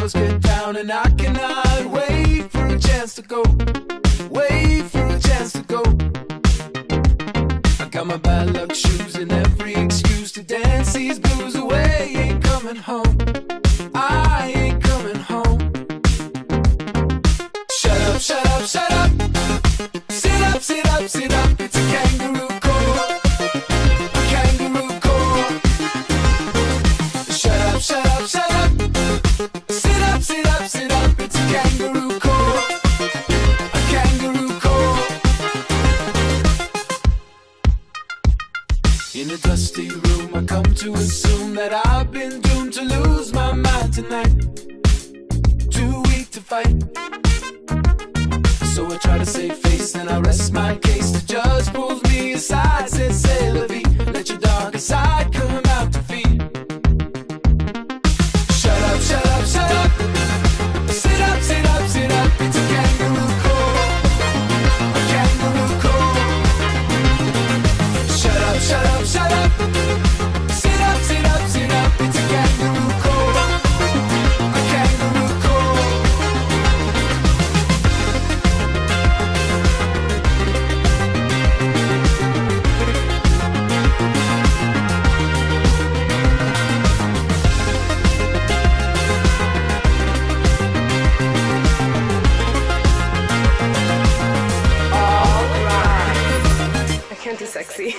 girls get down, and I cannot wait for a chance to go. Wait for a chance to go. I got my bad luck shoes and every excuse to dance these blues away. Ain't coming home. I ain't coming home. Shut up, shut up, shut up. Sit up, sit up, sit up. It's a kangaroo call. A kangaroo call. Shut up, shut up, shut up. Sit up, sit up, sit up. It's a kangaroo call. A kangaroo call. In a dusty room, I come to assume that I've been doomed to lose my mind tonight. Too weak to fight. So I try to save face and I rest my case. The judge pulls me aside, says, "C'est la vie. Let your darker side come out to feed." Shut up, shut up, shut up. Sit up, sit up, sit up. It's a kangaroo call. A kangaroo call. Shut up, shut up, shut up. Sit up, sit up, sit up. It's a kangaroo call. A kangaroo call. I can't do sexy.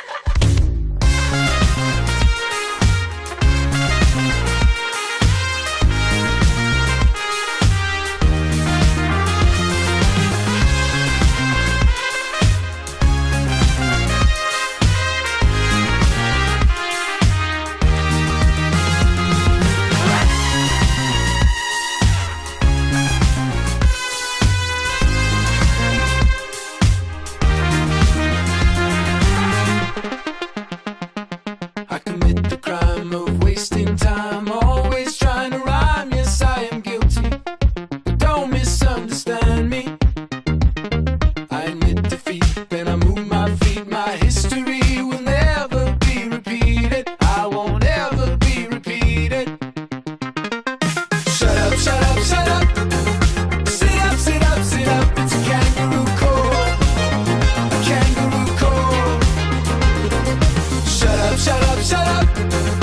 I commit the crime of wasting time, always trying to rhyme. Yes, I am guilty, but don't misunderstand me. I admit defeat, then I move my feet. My history will never be repeated. I won't ever be repeated. Shut up, shut up, shut up. Sit up, sit up, sit up. It's a kangaroo call. A kangaroo call. Shut up, shut up, shut up.